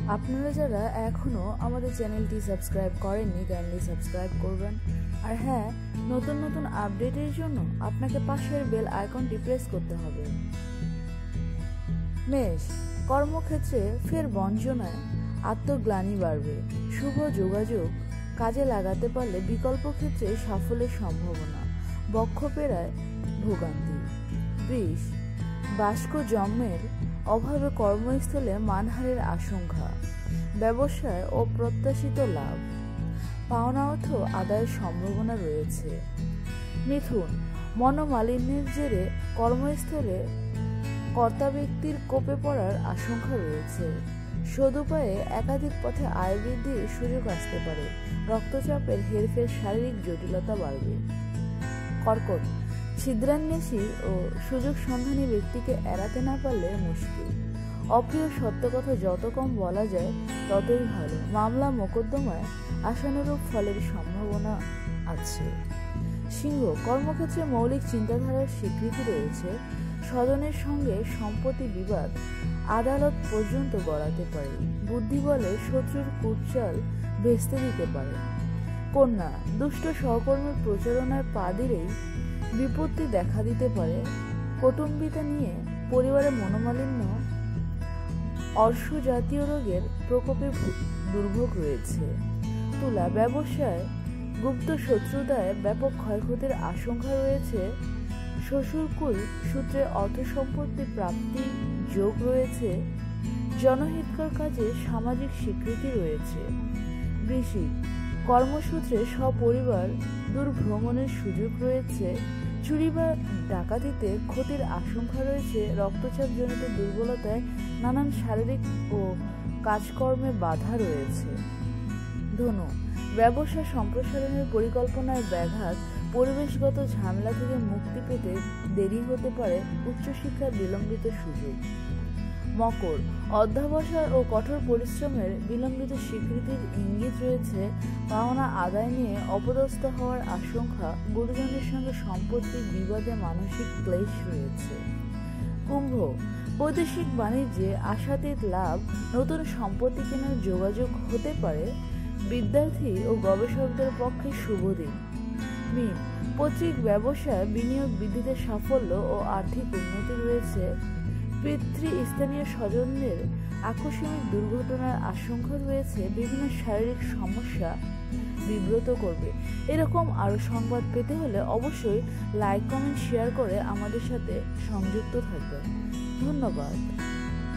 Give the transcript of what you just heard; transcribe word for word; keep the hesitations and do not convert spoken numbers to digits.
আপনারা যারা এখনও আমাদের চ্যানেলটি সাবস্ক্রাইব করেননি কাইন্ডলি সাবস্ক্রাইব করবেন। আর হ্যাঁ, নতুন নতুন আপডেটের জন্য আপনাকে পাশের বেল আইকনটি প্রেস করতে হবে। মেষ, কর্মক্ষেত্রে ফের বঞ্চনায় আত্মগ্লানি বাড়বে। শুভ যোগাযোগ কাজে লাগাতে পারলে বিকল্প ক্ষেত্রে সাফল্যের সম্ভাবনা, বক্ষপেড়ায় ভোগান্তি। বৃষ, বাষ্প জন্মের অভাবে কর্মস্থলে মানহানির আশঙ্কা, ব্যবসায় অপ্রত্যাশিত লাভ, পাওনা অর্থ আদায়ের সম্ভাবনা রয়েছে। মিথুন, মনোমালিন্যের জেরে কর্মস্থলে কর্তা ব্যক্তির কোপে পড়ার আশঙ্কা রয়েছে। সদুপায়ে একাধিক পথে আয় বৃদ্ধির সুযোগ আসতে পারে। রক্তচাপের হেরফের শারীরিক জটিলতা বাড়বে। কর্কট, ছিদ্রান্বেষী ও সুযোগ সন্ধানী ব্যক্তিকে এড়াতে না পারলে মুশকিল। অপ্রিয় সত্য কথা যত কম বলা যায় ততই ভালো। মামলা মোকদ্দমায় আশানুরূপ ফলের সম্ভাবনা আছে। সিংহ, কর্মক্ষেত্রে মৌলিক চিন্তাধারার স্বীকৃতি রয়েছে। স্বজনের সঙ্গে সম্পত্তি বিবাদ আদালত পর্যন্ত গড়াতে পারে। বুদ্ধি বলে শত্রুর কুটচাল ভেস্তে দিতে পারে। কন্যা, দুষ্ট সহকর্মীর প্রচারণায় পা দিলেই বিপত্তি দেখা দিতে পারে। কৌটুম্বিতা নিয়ে পরিবারের মনোমালিন্য, অর্শ জাতীয় রোগের প্রকোপে দুর্ভোগ রয়েছে। তুলা, ব্যবসায় গুপ্ত শত্রুতায় ব্যাপক ক্ষয়ক্ষতির আশঙ্কা রয়েছে। শ্বশুরকুল সূত্রে অর্থ সম্পত্তি প্রাপ্তি যোগ রয়েছে। জনহিতকর কাজে সামাজিক স্বীকৃতি রয়েছে। বৃশ্চিক, কর্মসূত্রে সপরিবার দূর ভ্রমণের সুযোগ রয়েছে। চুরি বা ডাকাতিতে ক্ষতির আশঙ্কা রয়েছে। রক্তচাপজনিত দুর্বলতায় নানান শারীরিক ও কাজকর্মে বাধা রয়েছে। ধনু, ব্যবসা সম্প্রসারণের পরিকল্পনায় ব্যাঘাত, পরিবেশগত ঝামেলা থেকে মুক্তি পেতে দেরি হতে পারে। উচ্চশিক্ষার বিলম্বিত সুযোগ। মকর, অধ্যবসায় ও কঠোর পরিশ্রমের বিলম্বিত স্বীকৃতির ইঙ্গিত রয়েছে। পাওনা আদায় নিয়ে অপদস্থ হওয়ার আশঙ্কা। গুরুজনের সঙ্গে সম্পত্তির বিবাদে মানসিক ক্লেশ রয়েছে। কুম্ভ, বৈদেশিক বাণিজ্যে আশাতীত লাভ, নতুন সম্পত্তি কেনার যোগাযোগ হতে পারে। বিদ্যার্থী ও গবেষকদের পক্ষে শুভ দিন। মীন, পৈতৃক ব্যবসায় বিনিয়োগ বৃদ্ধিতে সাফল্য ও আর্থিক উন্নতি রয়েছে। পিতৃস্থানীয় স্বজনদের আকস্মিক দুর্ঘটনার আশঙ্কা রয়েছে। বিভিন্ন শারীরিক সমস্যা বিব্রত করবে। এরকম আরও সংবাদ পেতে হলে অবশ্যই লাইক, কমেন্ট, শেয়ার করে আমাদের সাথে সংযুক্ত থাকবেন। ধন্যবাদ।